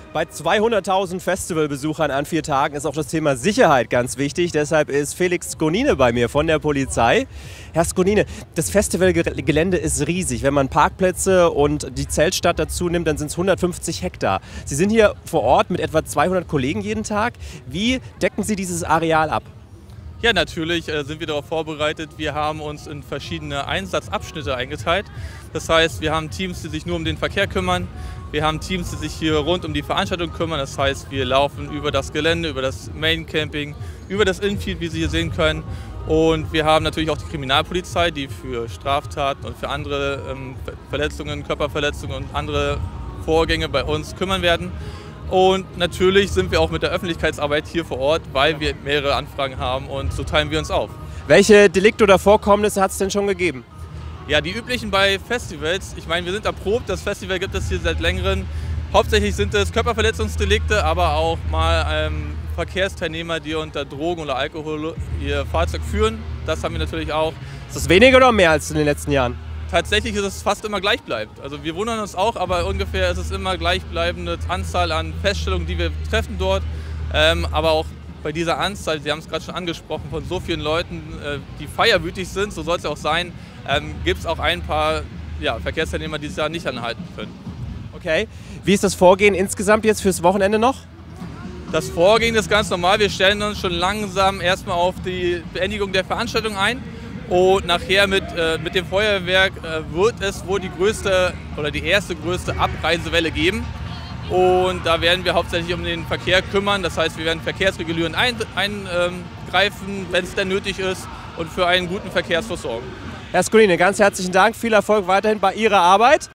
Bei 200.000 Festivalbesuchern an 4 Tagen ist auch das Thema Sicherheit ganz wichtig. Deshalb ist Felix Skonine bei mir von der Polizei. Herr Skonine, das Festivalgelände ist riesig. Wenn man Parkplätze und die Zeltstadt dazu nimmt, dann sind es 150 Hektar. Sie sind hier vor Ort mit etwa 200 Kollegen jeden Tag. Wie decken Sie dieses Areal ab? Ja, natürlich sind wir darauf vorbereitet. Wir haben uns in verschiedene Einsatzabschnitte eingeteilt. Das heißt, wir haben Teams, die sich nur um den Verkehr kümmern. Wir haben Teams, die sich hier rund um die Veranstaltung kümmern. Das heißt, wir laufen über das Gelände, über das Main Camping, über das Infield, wie Sie hier sehen können. Und wir haben natürlich auch die Kriminalpolizei, die für Straftaten und für andere Verletzungen, Körperverletzungen und andere Vorgänge bei uns kümmern werden. Und natürlich sind wir auch mit der Öffentlichkeitsarbeit hier vor Ort, weil wir mehrere Anfragen haben und so teilen wir uns auf. Welche Delikte oder Vorkommnisse hat es denn schon gegeben? Ja, die üblichen bei Festivals. Ich meine, wir sind erprobt, das Festival gibt es hier seit längerem. Hauptsächlich sind es Körperverletzungsdelikte, aber auch mal Verkehrsteilnehmer, die unter Drogen oder Alkohol ihr Fahrzeug führen. Das haben wir natürlich auch. Ist das weniger oder mehr als in den letzten Jahren? Tatsächlich ist es fast immer gleichbleibend. Also wir wundern uns auch, aber ungefähr ist es immer gleichbleibende Anzahl an Feststellungen, die wir treffen dort. Aber auch bei dieser Anzahl, Sie haben es gerade schon angesprochen, von so vielen Leuten, die feierwütig sind, so soll es ja auch sein, gibt es auch ein paar Verkehrsteilnehmer, die es da nicht anhalten können. Okay. Wie ist das Vorgehen insgesamt jetzt fürs Wochenende noch? Das Vorgehen ist ganz normal. Wir stellen uns schon langsam erstmal auf die Beendigung der Veranstaltung ein. Und nachher mit dem Feuerwerk wird es wohl die größte oder die erste größte Abreisewelle geben. Und da werden wir hauptsächlich um den Verkehr kümmern. Das heißt, wir werden verkehrsregulierend eingreifen, wenn es denn nötig ist, und für einen guten Verkehrsfluss sorgen. Herr Skonine, ganz herzlichen Dank. Viel Erfolg weiterhin bei Ihrer Arbeit.